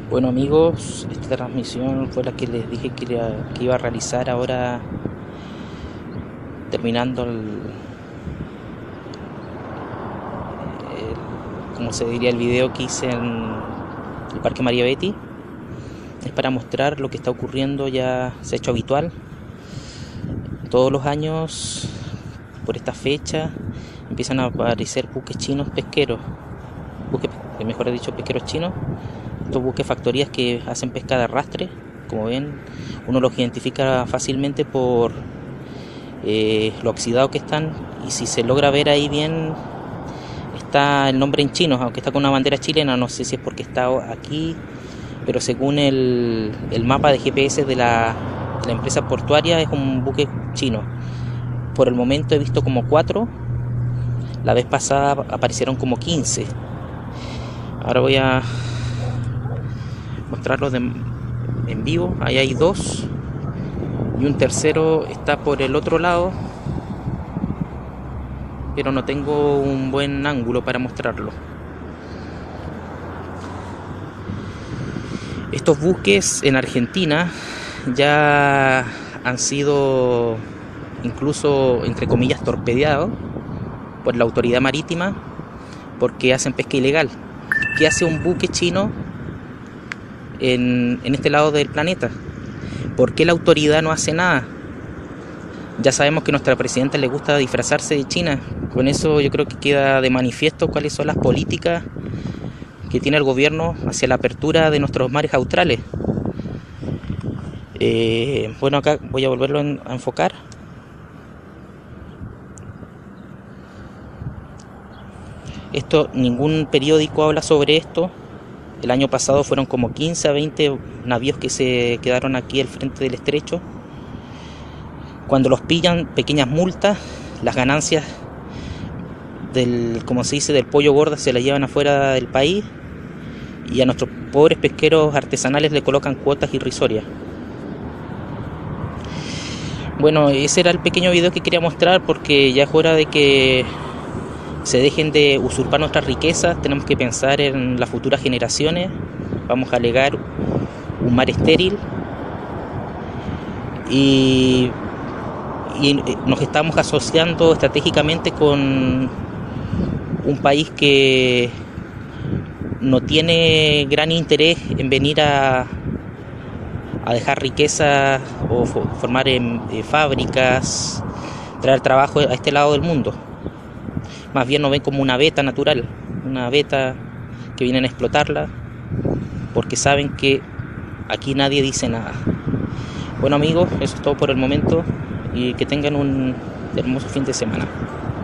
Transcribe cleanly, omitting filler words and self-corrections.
Bueno amigos, esta transmisión fue la que les dije que iba a realizar ahora terminando como se diría, el video que hice en el Parque María Betty. Es para mostrar lo que está ocurriendo, ya se ha hecho habitual. Todos los años, por esta fecha, empiezan a aparecer buques chinos pesqueros, buques, mejor dicho, pesqueros chinos. Estos buques factorías que hacen pesca de arrastre, como ven, uno los identifica fácilmente por lo oxidado que están, y si se logra ver ahí bien está el nombre en chino, aunque está con una bandera chilena. No sé si es porque está aquí, pero según el mapa de GPS de la empresa portuaria es un buque chino. Por el momento he visto como 4, la vez pasada aparecieron como 15. Ahora voy a mostrarlos en vivo. Ahí hay 2 y un tercero está por el otro lado, pero no tengo un buen ángulo para mostrarlo. Estos buques en Argentina ya han sido incluso, entre comillas, torpedeados por la autoridad marítima porque hacen pesca ilegal. ¿Qué hace un buque chino en este lado del planeta? ¿Por qué la autoridad no hace nada? Ya sabemos que a nuestra presidenta le gusta disfrazarse de China. Con eso yo creo que queda de manifiesto cuáles son las políticas que tiene el gobierno hacia la apertura de nuestros mares australes. Bueno, acá voy a volverlo a enfocar. Esto, ningún periódico habla sobre esto. El año pasado fueron como 15 a 20 navíos que se quedaron aquí al frente del estrecho. Cuando los pillan, pequeñas multas, las ganancias como se dice, del pollo gordo se las llevan afuera del país, y a nuestros pobres pesqueros artesanales le colocan cuotas irrisorias. Bueno, ese era el pequeño video que quería mostrar, porque ya es hora de que se dejen de usurpar nuestras riquezas. Tenemos que pensar en las futuras generaciones. Vamos a legar un mar estéril y nos estamos asociando estratégicamente con un país que no tiene gran interés en venir a dejar riqueza o formar fábricas, traer trabajo a este lado del mundo. Más bien nos ven como una beta natural, una beta que vienen a explotarla, porque saben que aquí nadie dice nada. Bueno amigos, eso es todo por el momento, y que tengan un hermoso fin de semana.